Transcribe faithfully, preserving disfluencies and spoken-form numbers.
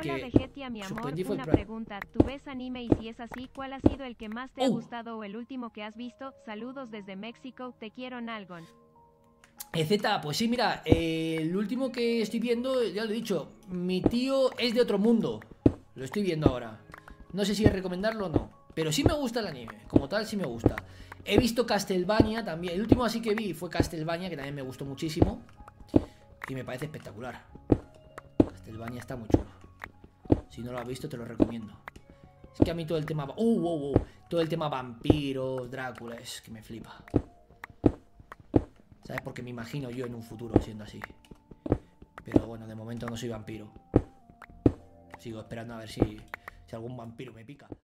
que Hola Vegetia, mi amor, suspendí fue el una plan. pregunta, ¿tú ves anime y si es así, cuál ha sido el que más te ha Uh. gustado o el último que has visto? Saludos desde México, te quiero Nalgon. E Z, pues sí, mira, eh, el último que estoy viendo, ya lo he dicho, mi tío es de otro mundo. Lo estoy viendo ahora. No sé si recomendarlo o no, pero sí me gusta el anime, como tal sí me gusta. He visto Castlevania también, el último así que vi fue Castlevania, que también me gustó muchísimo. Y me parece espectacular. Castlevania está muy chulo. Si no lo has visto te lo recomiendo. Es que a mí todo el tema... Uh, uh, uh, todo el tema vampiros, Drácula, es que me flipa. ¿Sabes? Porque me imagino yo en un futuro siendo así. Pero bueno, de momento no soy vampiro. Sigo esperando a ver si, si algún vampiro me pica.